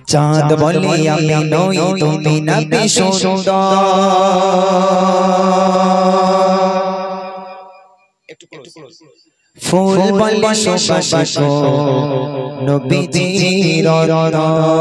চাঁদ বলে আমি নই তুমি নবী সুন্দর ফুল বলে সুবাসিত নবীজির রত্ন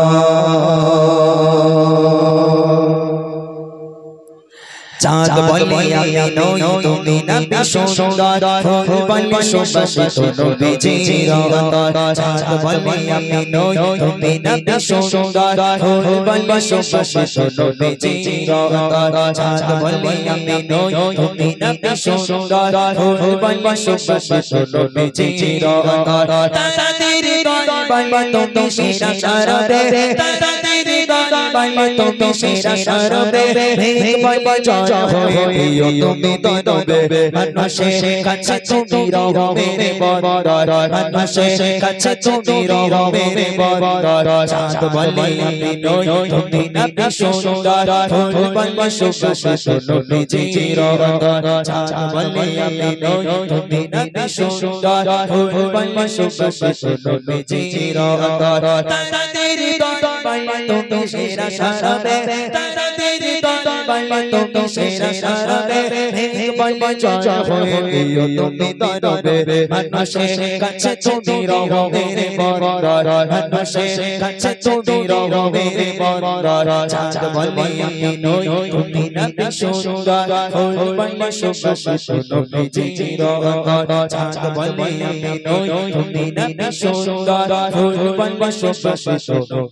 চাঁদ বলে আমি নই তুমি নবী সুন্দর ফুল বলে সুবাসিত নবীজির রত্ন চাঁদ বলে আমি নই তুমি নবী সুন্দর ফুল বলে সুবাসিত নবীজির রত্ন চাঁদ বলে আমি নই তুমি নবী সুন্দর ফুল বলে সুবাসিত নবীজির রত্ন তাদের দরবারে তুমি সেরা শরবে তাদের দরবারে তুমি সেরা শরবে ভেক বল হয়ে প্রিয় তুমি দরবে মানুষের কাছে তুমি রও মেরে বড় মানুষের কাছে তুমি রও মেরে বড় চাঁদ বলে আমি নই তুমি নবী সুন্দর ফুল বলে সুবাসিত নবীজির রত্ন চাঁদ বলে আমি নই তুমি নবী সুন্দর ফুল বলে সুবাসিত নবীজির রত্ন তাদের দরবারে তুমি সেরা শরবে তাদের দরবারে তুমি সেরা শরবে ভেক বল হয়ে প্রিয় তুমি দরবে মানুষের কাছে তুমি রও মেরে বড় মানুষের কাছে তুমি রও মেরে বড় চাঁদ বলে আমি নই তুমি নবী সুন্দর ফুল বলে সুবাসিত নবীজির রত্ন চাঁদ বলে আমি নই তুমি নবী সুন্দর ফুল বলে সুবাসিত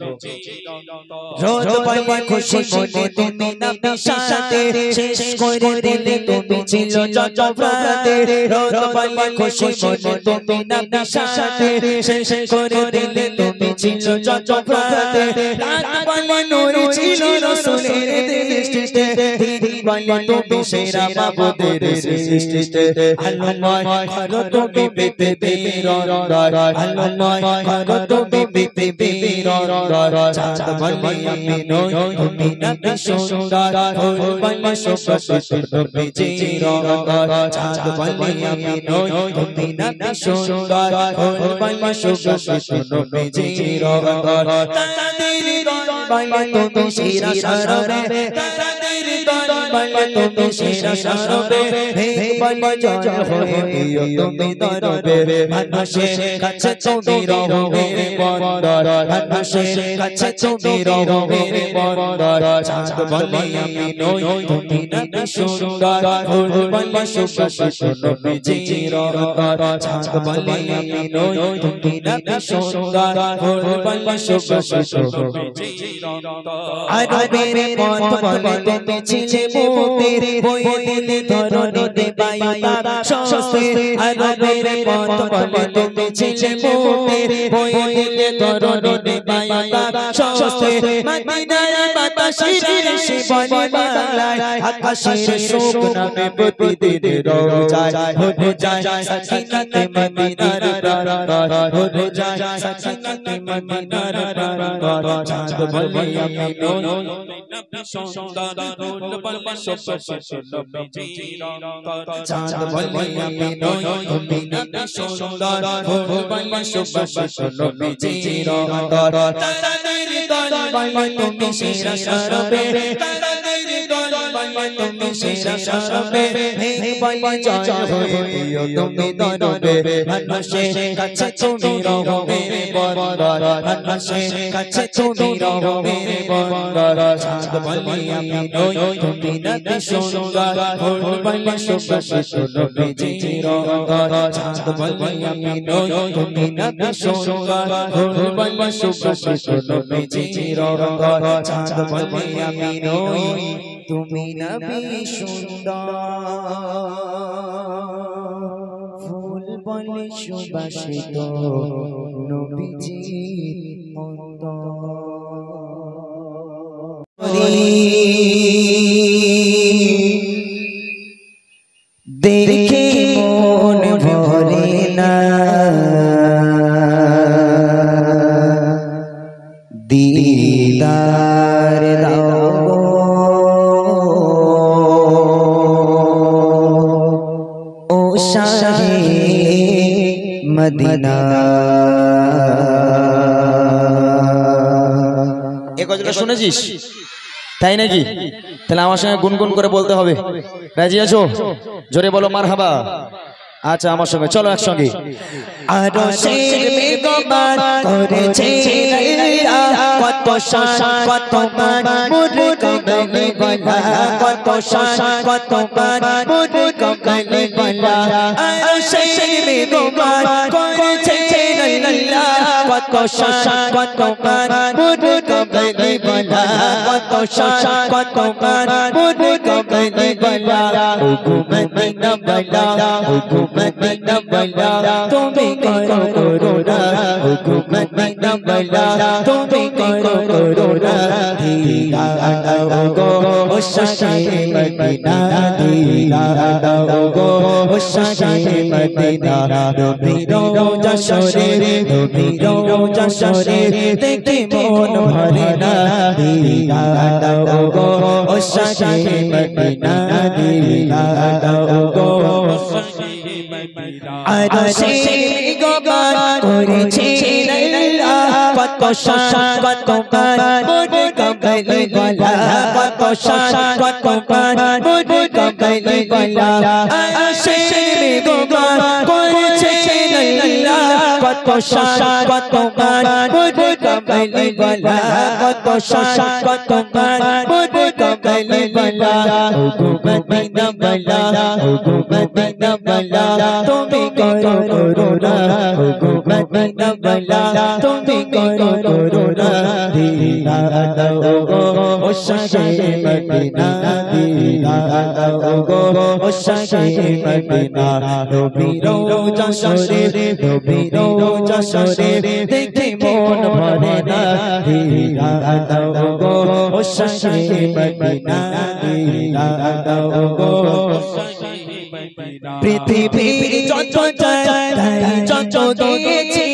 রোজ বলে খুশি মনে তুমি নবী সাথে শেষ করে দিলে তুমি ছিল যত প্রাতে রোজ বলে খুশি মনে তুমি নবী সাথে শেষ করে দিলে তুমি ছিল যত প্রাতে রাত বলে নূর ছিল রাসূলের দৃষ্টিতে দিন বলে তুমি সেরা মাবুদের সৃষ্টিতে আল্লাহ করো তুমি পৃথিবীর রর আল্লাহ করো তুমি পৃথিবীর রর চাঁদ বলে আমি নই তুমি নবী সুন্দর ফুল বলে সুবাসিত নবীজির রত্ন চাঁদ বলে আমি নই তুমি নবী সুন্দর ফুল বলে সুবাসিত নবীজির রত্ন তাদের দরবারে তুমি সেরা শরবে তাদের দরবারে তুমি সেরা শরবে ভেক বল হয়ে প্রিয় তুমি দরবে মানুষের কাছে তুমি রও মেরে বড় মানুষের কাছে তুমি রও মেরে বড় চাঁদ বলে আমি নই তুমি নবী সুন্দর ফুল বলে সুবাসিত নবীজির রত্ন চাঁদ বলে আমি নই তুমি নবী সুন্দর ফুল বলে সুবাসিত নবীজির রত্ন আরবের পথ বলে তুমি ছিলে মুক্তির বয়ে দিলে ধরণীতে বায়ু তারা স্বস্তি আরবের পথ বলে তুমি ছিলে মুক্তির বয়ে দিলে ধরণীতে বায়ু তারা স্বস্তি মদিনায় বাতাসের শিবনে বাংলায় আকাশের সুখ নামে প্রতিদিন রোজায় হয়ে যায় সাকিনাতে মদিনার প্রাণ হয়ে যায় সাকিনাতে মদিনার প্রাণ চাঁদ বলে আমি নই নবী সুন্দর ফুল বলে সুবাসিত নবীজির রত্ন চাঁদ বলে আমি নই তুমি নবী সুন্দর ফুল বলে সুবাসিত নবীজির রত্ন তাদের দরবারে তুমি সেরা শরবে তাদের দরবারে তুমি সেরা শরবে ভেক বল হয়ে প্রিয় তুমি দরবে মানুষের কাছে তুমি রও মেরে বড় মানুষের কাছে তুমি রও মেরে বড় চাঁদ বলে আমি নই তুমি নবী সুন্দর ফুল বলে সুবাসিত নবীজির রত্ন চাঁদ বলে আমি নই তুমি নবী সুন্দর ফুল বলে সুবাসিত নবীজির রত্ন চাঁদ বলে আমি নই তুমি নবী সুন্দর ফুল বলে সুবাসিত নবীজির রত্ন দেখে মন ভরে না দিদার দাও ও শাহে মদিনা এ কথাটা শুনেছিস তাই নাকি তাহলে আমার সঙ্গে গুনগুন করে বলতে হবে রাজি আছো জোরে বলো মারহাবা আচ্ছা আমার সঙ্গে চলো একসঙ্গে আরো শের মেঘমান করেছে আল্লাহ কত শান কত মান মুরে কমলে বলা কত শান কত মান মুরে কমলে বলা আরো শের মেঘমান করেছে আল্লাহ কত শান কত মান মুরে কমলে বলা কত শান কত মান মুরে কমলে বলা হুকুমত না বলা মদিনা বলা তুমি করো করোনা হুকুমত না বলা তুমি করো করোনা দিলা দাও গো ও শাহে মদিনা দিলা দাও গো ও শাহে মদিনা রবি রোজা শরে রবি রোজা শরে দেখে মন ভরে না দিলা দাও গো ও শাহে মদিনা দিলা দাও গো আরশে গগন করেছে আল্লাহ কত শান কত মান মুরে কমলে বলা কত শান কত মান মুরে কমলে বলা আরশে গগন করেছে আল্লাহ কত শান কত মান মুরে কমলে বলা কত শান কত মান মুরে কমলে বলা হুকুমত না বলা হুকুমত না বলা তুমি করো করোনা হুকুমত না বলা তুমি করো করোনা দিলা দাও গো ও শাহে মদিনা দিলা দাও গো ও শাহে মদিনা রবি রোজা শরে রবি রোজা শরে দেখে মন ভরে না দিলা দাও গো ও শাহে মদিনা দিলা দাও গো পৃথিবীর যত জায়গায় যত দিয়েছি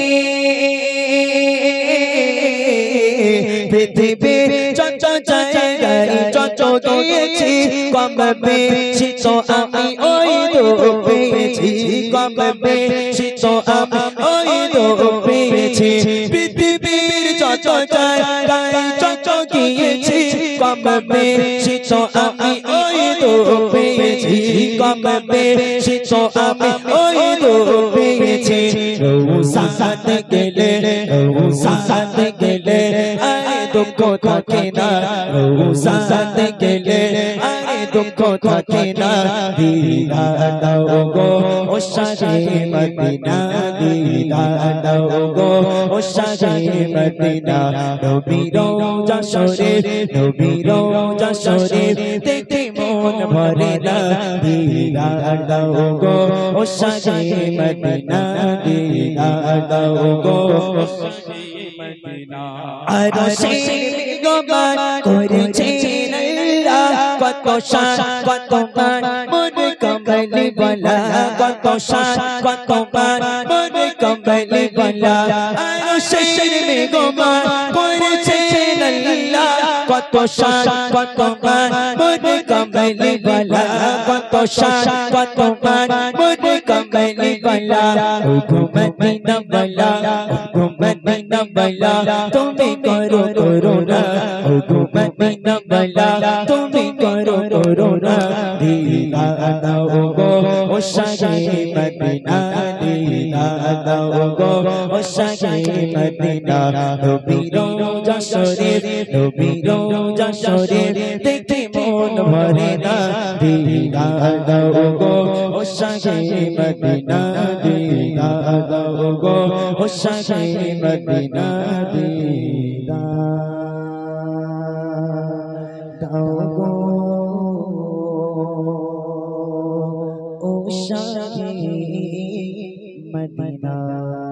পৃথিবীর যত জায়গায় যত দিয়েছি কম বেশি তো আমি ওই তো পেয়েছি কম বেশি তো আমি ওই তো পেয়েছি পৃথিবীর যত জায়গায় যত গিয়েছি কম বেশি তো আমি ওই তো পেয়েছি কম বেশি তো আমি ওই তো পেয়েছি সাথে গেলে সাথে গেলে আরে দুঃখ থাকে না সাথে গেলে আরে দুঃখ থাকে না দিলা দাও গো ও শাহে মদিনা দিলা দাও গো ও শাহে মদিনা রবি রোজা শরে রবি রোজা শরে দেখে মন ভরে না দিলা দাও গো ও শাহে মদিনা দিলা দাও গো আরশে গগন করেছে আল্লাহ কত শান কত মান মুরে কমলে বলা কত শান কত মান মুরে কমলে বলা আরশে গগন করেছে আল্লাহ কত শান কত মান মুরে কমলে বলা কত শান কত মান মুরে কমলে বলা হুকুমত না বলা হুকুমত না বলা তুমি করো করোনা হুকুমত না বলা তুমি করো করোনা দিলা দাও গো ও শাহে মদিনা দিলা দাও গো ও শাহে মদিনা রবি রোজা শরে রবি রোজা শরে দেখে মন ভরে না দিলা দাও গো ও শাহে মদিনা দিলা দাও গো ও শাহে মদিনা দিলা দাও গো ও শাহে মদিনা